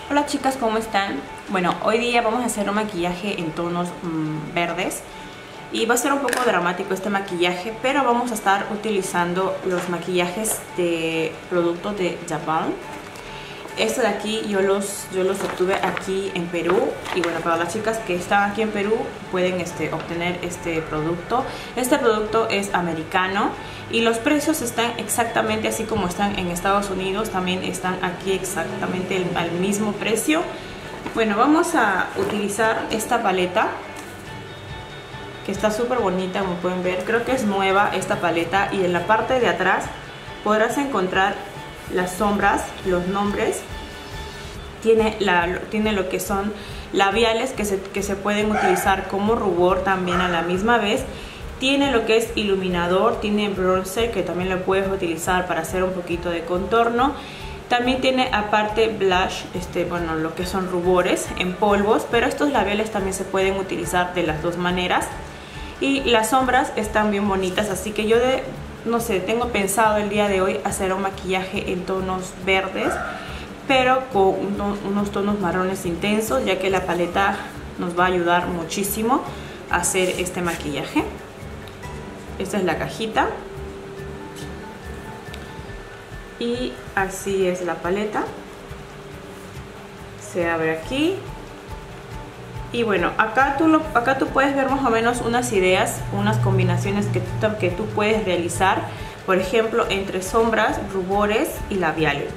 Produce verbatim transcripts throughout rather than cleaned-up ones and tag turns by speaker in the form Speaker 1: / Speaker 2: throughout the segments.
Speaker 1: Hola chicas, ¿cómo están? Bueno, hoy día vamos a hacer un maquillaje en tonos mmm, verdes y va a ser un poco dramático este maquillaje, pero vamos a estar utilizando los maquillajes de productos de Japan. Este de aquí yo los, yo los obtuve aquí en Perú y bueno, para las chicas que están aquí en Perú pueden este, obtener este producto. Este producto es americano y los precios están exactamente así como están en Estados Unidos, también están aquí exactamente el, al mismo precio. Bueno, vamos a utilizar esta paleta que está súper bonita, como pueden ver. Creo que es nueva esta paleta y en la parte de atrás podrás encontrar las sombras, los nombres. Tiene, la, tiene lo que son labiales que se, que se pueden utilizar como rubor también a la misma vez. Tiene lo que es iluminador, tiene bronzer que también lo puedes utilizar para hacer un poquito de contorno. También tiene aparte blush, este, bueno, lo que son rubores en polvos, pero estos labiales también se pueden utilizar de las dos maneras. Y las sombras están bien bonitas, así que yo de, no sé, tengo pensado el día de hoy hacer un maquillaje en tonos verdes, pero con unos tonos marrones intensos, ya que la paleta nos va a ayudar muchísimo a hacer este maquillaje. Esta es la cajita y así es la paleta. Se abre aquí y bueno, acá tú, lo, acá tú puedes ver más o menos unas ideas, unas combinaciones que tú, que tú puedes realizar, por ejemplo, entre sombras, rubores y labiales.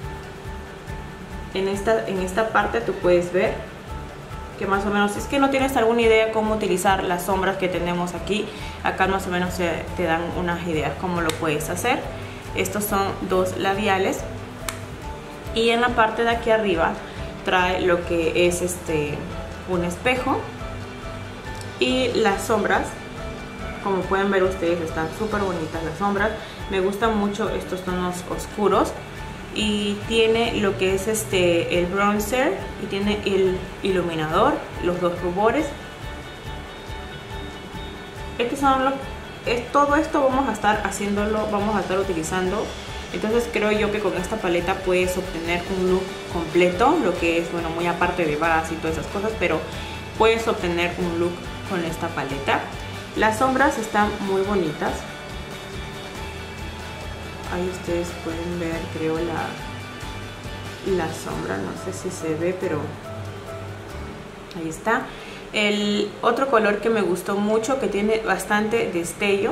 Speaker 1: En esta, en esta parte tú puedes ver que más o menos, si es que no tienes alguna idea cómo utilizar las sombras que tenemos aquí, acá más o menos se, te dan unas ideas cómo lo puedes hacer. Estos son dos labiales y en la parte de aquí arriba trae lo que es este un espejo y las sombras. Como pueden ver ustedes, están súper bonitas las sombras. Me gustan mucho estos tonos oscuros. Y tiene lo que es este el bronzer y tiene el iluminador, los dos rubores. Estos son los, es, todo esto vamos a estar haciéndolo, vamos a estar utilizando. Entonces creo yo que con esta paleta puedes obtener un look completo, lo que es, bueno, muy aparte de base y todas esas cosas, pero puedes obtener un look con esta paleta. Las sombras están muy bonitas. Ahí ustedes pueden ver, creo, la, la sombra, no sé si se ve, pero ahí está. El otro color que me gustó mucho, que tiene bastante destello,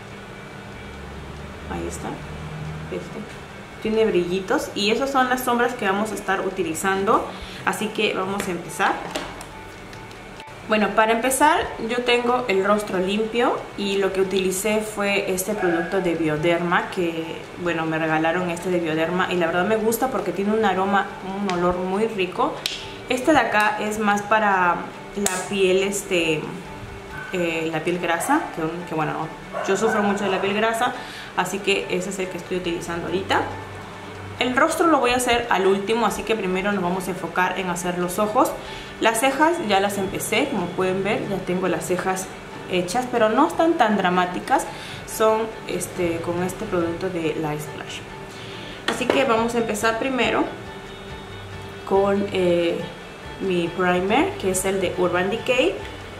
Speaker 1: ahí está, este, tiene brillitos y esas son las sombras que vamos a estar utilizando, así que vamos a empezar. Bueno, para empezar yo tengo el rostro limpio y lo que utilicé fue este producto de Bioderma, que bueno, me regalaron este de Bioderma y la verdad me gusta porque tiene un aroma, un olor muy rico. Este de acá es más para la piel, este, eh, la piel grasa, que, que bueno, yo sufro mucho de la piel grasa, así que ese es el que estoy utilizando ahorita. El rostro lo voy a hacer al último, así que primero nos vamos a enfocar en hacer los ojos. Las cejas ya las empecé, como pueden ver, ya tengo las cejas hechas, pero no están tan dramáticas, son este, con este producto de Light Splash. Así que vamos a empezar primero con eh, mi primer, que es el de Urban Decay.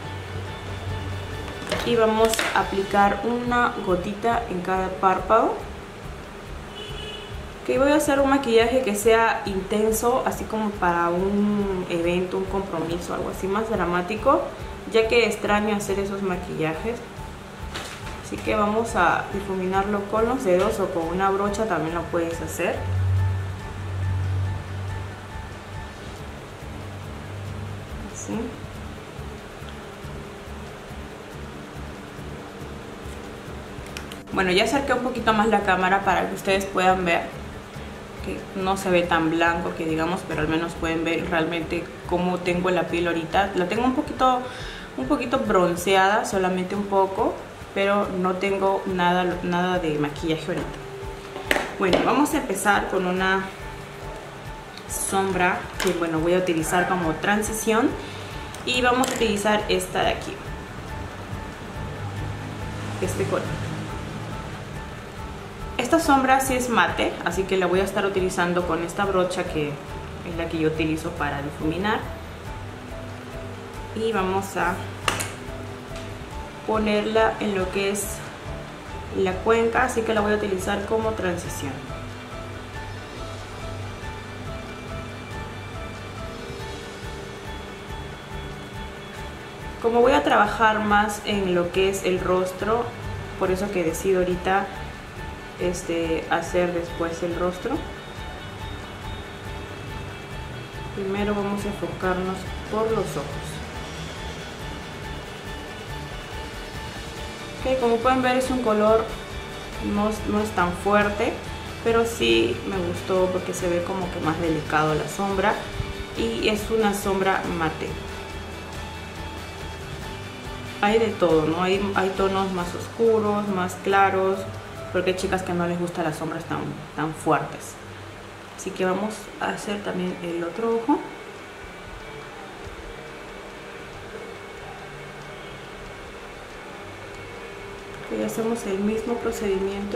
Speaker 1: Y vamos a aplicar una gotita en cada párpado. Que voy a hacer un maquillaje que sea intenso, así como para un evento, un compromiso, algo así más dramático, ya que extraño hacer esos maquillajes. Así que vamos a difuminarlo con los dedos o con una brocha, también lo puedes hacer. Así. Bueno, ya acerqué un poquito más la cámara para que ustedes puedan ver que no se ve tan blanco que digamos, pero al menos pueden ver realmente cómo tengo la piel ahorita. La tengo un poquito, un poquito bronceada, solamente un poco, pero no tengo nada, nada de maquillaje ahorita. Bueno, vamos a empezar con una sombra que bueno, voy a utilizar como transición y vamos a utilizar esta de aquí, este color. Esta sombra sí es mate, así que la voy a estar utilizando con esta brocha que es la que yo utilizo para difuminar. Y vamos a ponerla en lo que es la cuenca, así que la voy a utilizar como transición. Como voy a trabajar más en lo que es el rostro, por eso que decido ahorita este, hacer después el rostro. Primero vamos a enfocarnos por los ojos. Okay, como pueden ver es un color no, no es tan fuerte, pero sí me gustó porque se ve como que más delicado la sombra y es una sombra mate. Hay de todo, ¿no? Hay, hay tonos más oscuros, más claros, porque hay chicas que no les gustan las sombras tan, tan fuertes. Así que vamos a hacer también el otro ojo. Y hacemos el mismo procedimiento.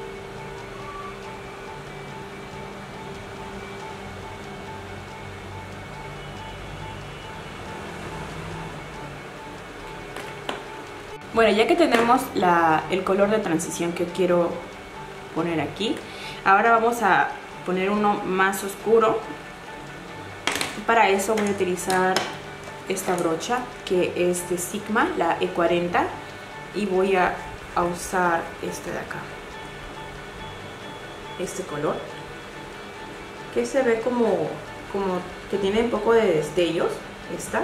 Speaker 1: Bueno, ya que tenemos la, el color de transición que quiero poner aquí, ahora vamos a poner uno más oscuro. Para eso voy a utilizar esta brocha que es de Sigma, la E cuarenta, y voy a, a usar este de acá, este color que se ve como, como que tiene un poco de destellos. Esta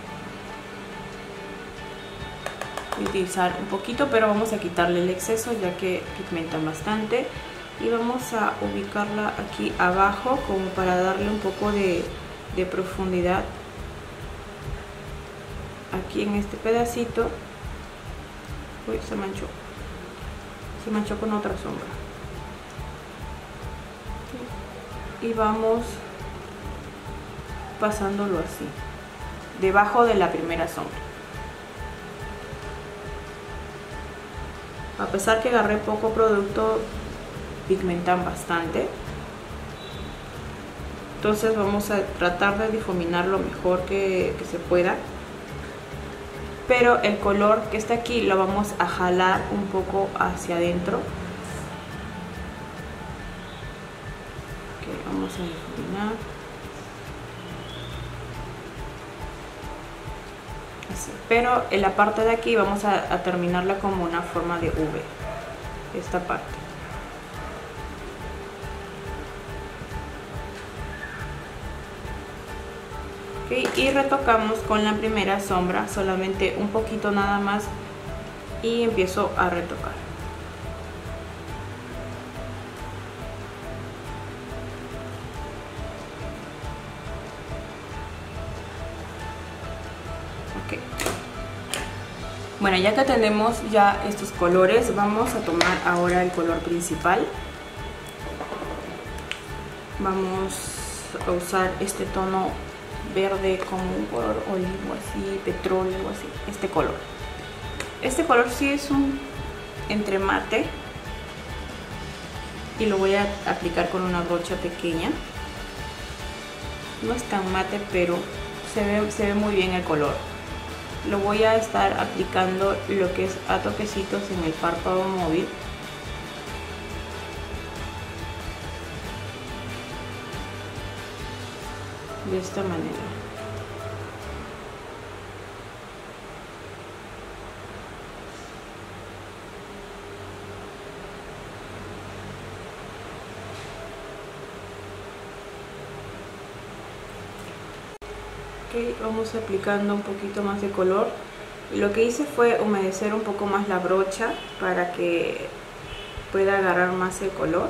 Speaker 1: voy a utilizar un poquito, pero vamos a quitarle el exceso ya que pigmentan bastante, y vamos a ubicarla aquí abajo como para darle un poco de, de profundidad aquí en este pedacito. Uy, se manchó se manchó con otra sombra, y vamos pasándolo así debajo de la primera sombra. A pesar que agarré poco producto, pigmentan bastante, entonces vamos a tratar de difuminar lo mejor que, que se pueda, pero el color que está aquí lo vamos a jalar un poco hacia adentro. Okay, vamos a difuminar así, pero en la parte de aquí vamos a, a terminarla como una forma de V, esta parte. Okay, y retocamos con la primera sombra, solamente un poquito nada más, y empiezo a retocar. Okay. Bueno, ya que tenemos ya estos colores, vamos a tomar ahora el color principal. Vamos a usar este tono verde como un color olivo, así, petróleo, así, este color. Este color sí es un entre mate, y lo voy a aplicar con una brocha pequeña. No es tan mate, pero se ve, se ve muy bien el color. Lo voy a estar aplicando lo que es a toquecitos en el párpado móvil. De esta manera. Ok, vamos aplicando un poquito más de color. Y lo que hice fue humedecer un poco más la brocha para que pueda agarrar más el color.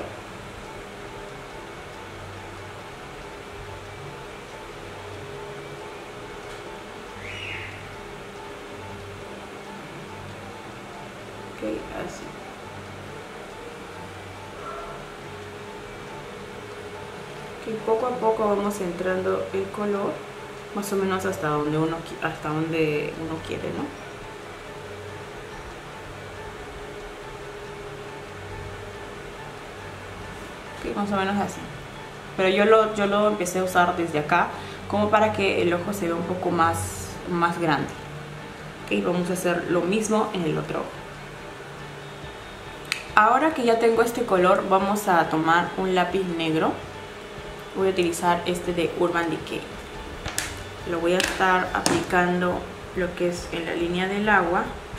Speaker 1: Así. Okay, poco a poco vamos entrando el color, más o menos hasta donde uno hasta donde uno quiere, ¿no? Okay, más o menos así. pero yo lo, yo lo empecé a usar desde acá como para que el ojo se vea un poco más, más grande. Ok, vamos a hacer lo mismo en el otro ojo. Ahora que ya tengo este color, vamos a tomar un lápiz negro. Voy a utilizar este de Urban Decay. Lo voy a estar aplicando lo que es en la línea del agua.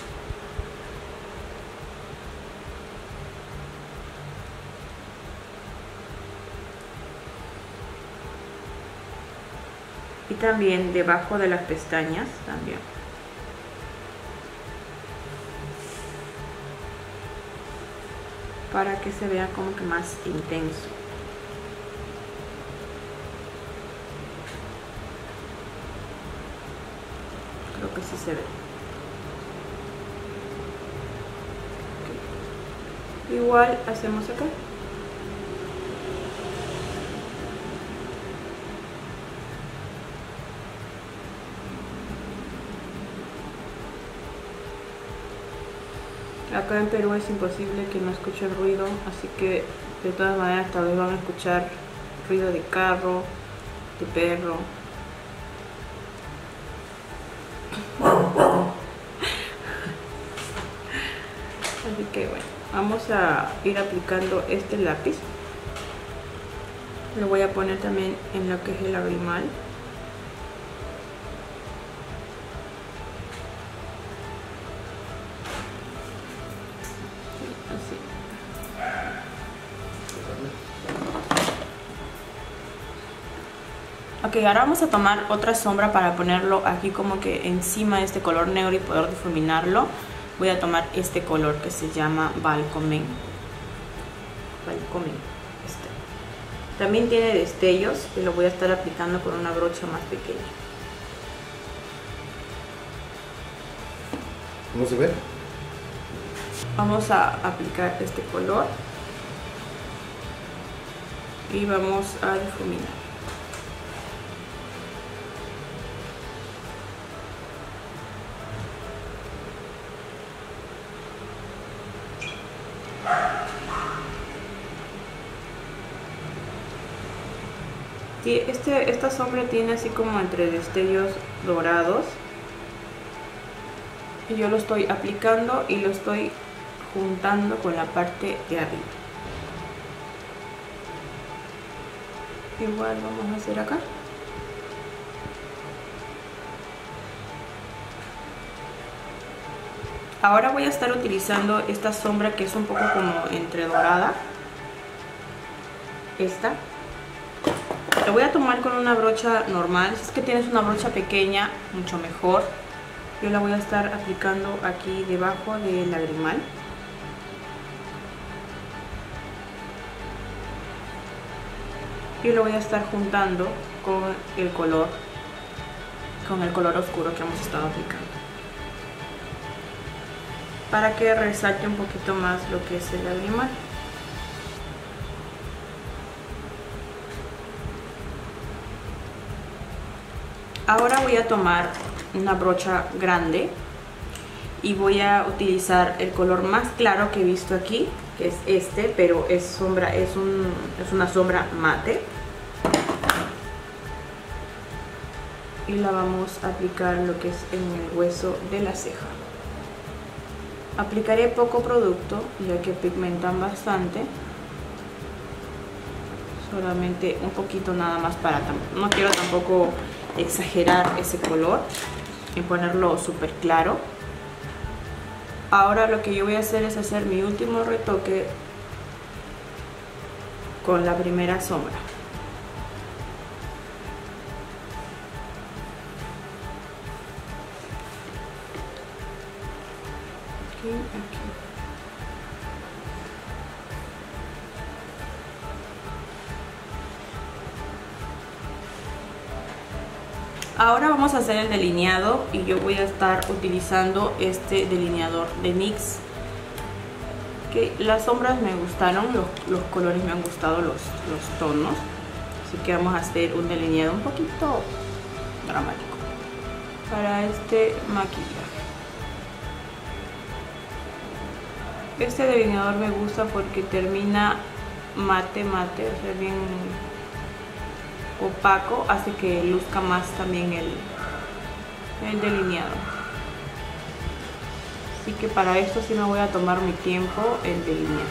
Speaker 1: Y también debajo de las pestañas también. Para que se vea como que más intenso. Creo que sí se ve. Okay. Igual hacemos acá. Acá en Perú es imposible que no escuche el ruido, así que de todas maneras tal vez van a escuchar ruido de carro, de perro. Así que bueno, vamos a ir aplicando este lápiz. Lo voy a poner también en lo que es el lagrimal. Ok, ahora vamos a tomar otra sombra para ponerlo aquí como que encima de este color negro y poder difuminarlo. Voy a tomar este color que se llama Balcomen. Balcomen. Este. También tiene destellos y lo voy a estar aplicando con una brocha más pequeña.
Speaker 2: ¿Cómo se ve?
Speaker 1: Vamos a aplicar este color y vamos a difuminar. Sí, este, esta sombra tiene así como entre destellos dorados y yo lo estoy aplicando y lo estoy juntando con la parte de arriba. Igual vamos a hacer acá. Ahora voy a estar utilizando esta sombra que es un poco como entre dorada. Esta. La voy a tomar con una brocha normal. Si es que tienes una brocha pequeña, mucho mejor. Yo la voy a estar aplicando aquí debajo del lagrimal. Y lo voy a estar juntando con el color, con el color oscuro que hemos estado aplicando. Para que resalte un poquito más lo que es el lagrimal. Ahora voy a tomar una brocha grande y voy a utilizar el color más claro que he visto aquí, que es este, pero es sombra, es, un, es una sombra mate. Y la vamos a aplicar lo que es en el hueso de la ceja. Aplicaré poco producto, ya que pigmentan bastante. Solamente un poquito nada más para... No quiero tampoco exagerar ese color y ponerlo súper claro. Ahora lo que yo voy a hacer es hacer mi último retoque con la primera sombra. Aquí, aquí. Ahora vamos a hacer el delineado y yo voy a estar utilizando este delineador de N Y X. Que las sombras me gustaron, los, los colores me han gustado, los, los tonos. Así que vamos a hacer un delineado un poquito dramático para este maquillaje. Este delineador me gusta porque termina mate mate, o sea, bien, opaco hace que luzca más también el, el delineado. Así que para esto sí me voy a tomar mi tiempo en delinear.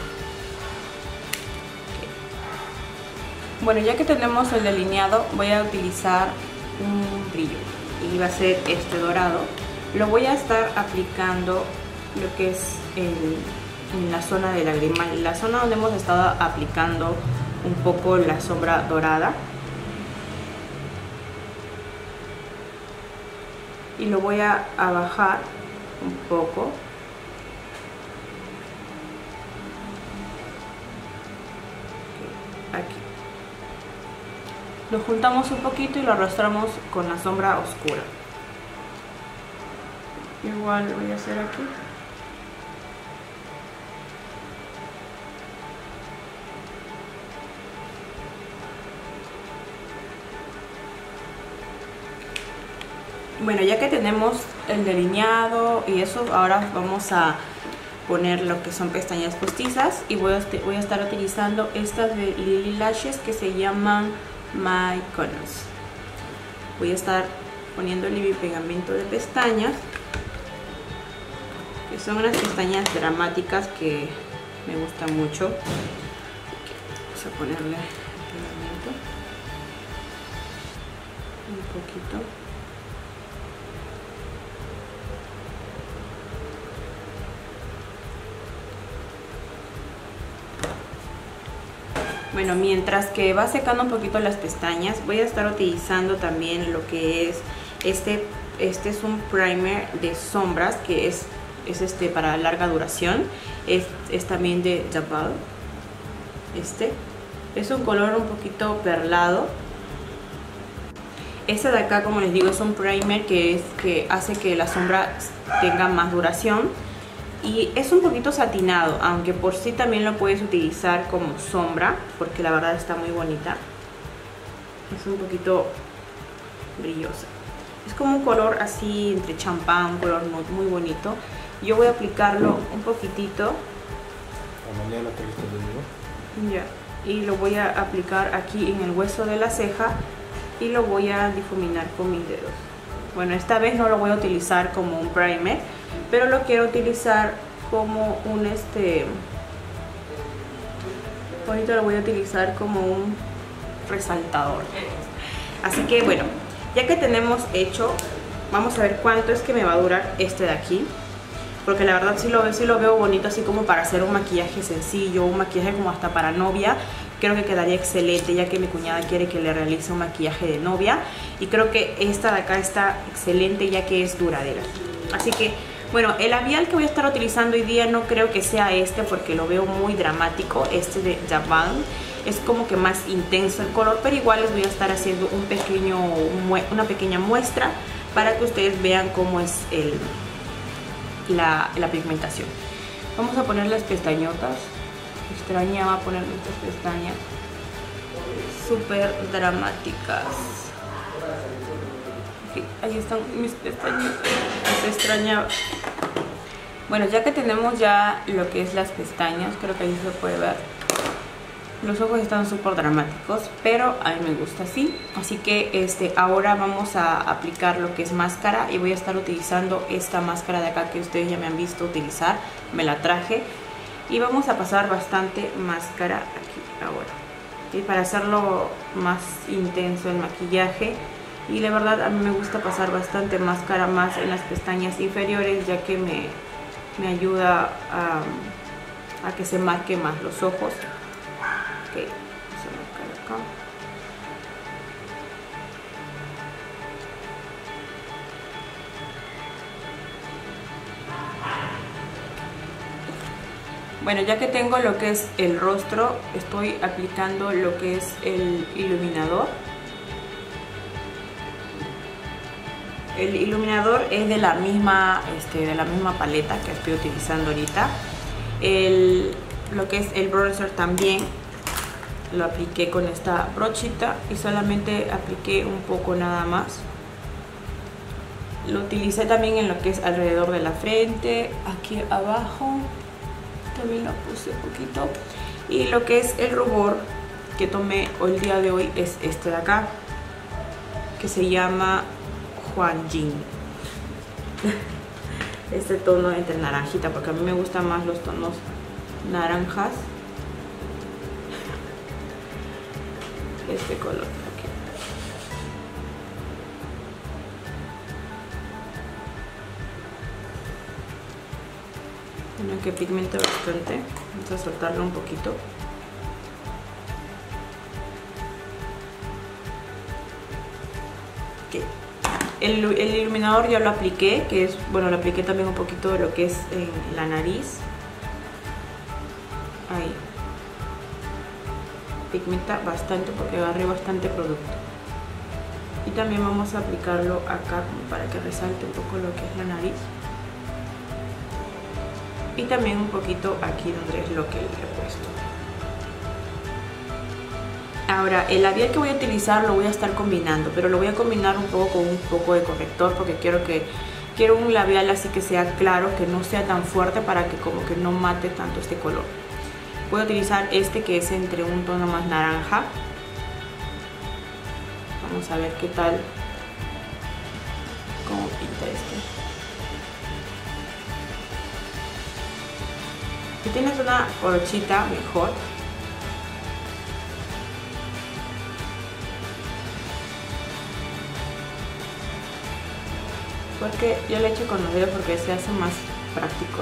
Speaker 1: Bueno, ya que tenemos el delineado, voy a utilizar un brillo y va a ser este dorado. Lo voy a estar aplicando lo que es el, en la zona de lagrimal, la zona donde hemos estado aplicando un poco la sombra dorada. Y lo voy a, a bajar un poco. Aquí. Lo juntamos un poquito y lo arrastramos con la sombra oscura. Igual voy a hacer aquí. Bueno, ya que tenemos el delineado y eso, ahora vamos a poner lo que son pestañas postizas y voy a, voy a estar utilizando estas de Lily Lashes que se llaman My Colors. Voy a estar poniéndole mi pegamento de pestañas, que son unas pestañas dramáticas que me gustan mucho. Vamos a ponerle pegamento un poquito. Bueno, mientras que va secando un poquito las pestañas, voy a estar utilizando también lo que es este, este es un primer de sombras que es, es este para larga duración, es, es también de Jabal. Este es un color un poquito perlado. Este de acá, como les digo, es un primer que, es, que hace que la sombra tenga más duración. Y es un poquito satinado, aunque por sí también lo puedes utilizar como sombra, porque la verdad está muy bonita. Es un poquito brillosa. Es como un color así entre champán, un color muy, muy bonito. Yo voy a aplicarlo un poquitito.
Speaker 2: Mañana te listo de
Speaker 1: Ya. Y lo voy a aplicar aquí en el hueso de la ceja y lo voy a difuminar con mis dedos. Bueno, esta vez no lo voy a utilizar como un primer, pero lo quiero utilizar como un este ahorita lo voy a utilizar como un resaltador. Así que bueno, ya que tenemos hecho, vamos a ver cuánto es que me va a durar este de aquí, porque la verdad sí lo, sí lo veo bonito, así como para hacer un maquillaje sencillo, un maquillaje como hasta para novia. Creo que quedaría excelente, ya que mi cuñada quiere que le realice un maquillaje de novia. Y creo que esta de acá está excelente, ya que es duradera. Así que, bueno, el labial que voy a estar utilizando hoy día no creo que sea este, porque lo veo muy dramático. Este de Jabal es como que más intenso el color, pero igual les voy a estar haciendo un pequeño, una pequeña muestra para que ustedes vean cómo es el, la, la pigmentación. Vamos a poner las pestañotas. Extrañaba ponerme estas pestañas súper dramáticas. Okay, ahí están mis pestañitas. Se extrañaba. Bueno, ya que tenemos ya lo que es las pestañas, creo que ahí se puede ver. Los ojos están súper dramáticos, pero a mí me gusta así. Así que este, ahora vamos a aplicar lo que es máscara y voy a estar utilizando esta máscara de acá que ustedes ya me han visto utilizar. Me la traje. Y vamos a pasar bastante máscara aquí ahora, y para hacerlo más intenso el maquillaje. Y la verdad a mí me gusta pasar bastante máscara más en las pestañas inferiores, ya que me, me ayuda a, a que se marque más los ojos. Ok, vamos a marcar acá. Bueno, ya que tengo lo que es el rostro, estoy aplicando lo que es el iluminador. El iluminador es de la misma, este, de la misma paleta que estoy utilizando ahorita. El, lo que es el bronzer también lo apliqué con esta brochita y solamente apliqué un poco nada más. Lo utilicé también en lo que es alrededor de la frente, aquí abajo. También lo puse un poquito. Y lo que es el rubor que tomé el día de hoy es este de acá. que se llama Huanjin. Este tono entre naranjita, porque a mí me gustan más los tonos naranjas. Este color aquí. Bueno, que pigmente bastante. Vamos a soltarlo un poquito. Okay. El, el iluminador ya lo apliqué, que es, bueno, lo apliqué también un poquito de lo que es en la nariz. Ahí. Pigmenta bastante porque agarré bastante producto. Y también vamos a aplicarlo acá como para que resalte un poco lo que es la nariz. Y también un poquito aquí donde es lo que le he puesto. Ahora, el labial que voy a utilizar lo voy a estar combinando, pero lo voy a combinar un poco con un poco de corrector porque quiero que quiero un labial así que sea claro, que no sea tan fuerte para que como que no mate tanto este color. Voy a utilizar este que es entre un tono más naranja. Vamos a ver qué tal, cómo pinta este. Si tienes una brochita, mejor. Porque yo le echo con los dedos porque se hace más práctico.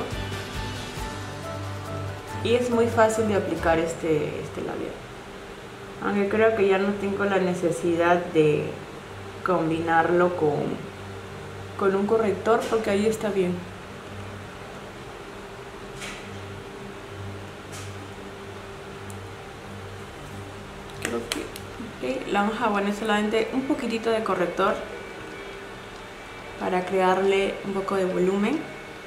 Speaker 1: Y es muy fácil de aplicar este, este labial. Aunque creo que ya no tengo la necesidad de combinarlo con, con un corrector porque ahí está bien. Creo que okay, la vamos a poner solamente un poquitito de corrector para crearle un poco de volumen.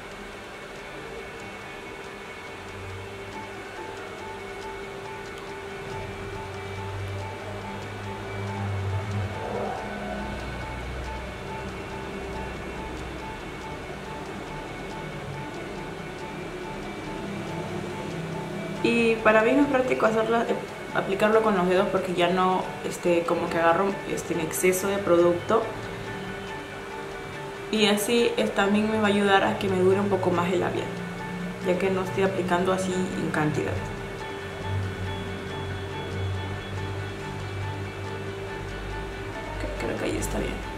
Speaker 1: Y para mí es más práctico hacerlo, aplicarlo con los dedos porque ya no este, como que agarro este, en exceso de producto. Y así es, también me va a ayudar a que me dure un poco más el labial, ya que no estoy aplicando así en cantidad. Creo que ahí está bien.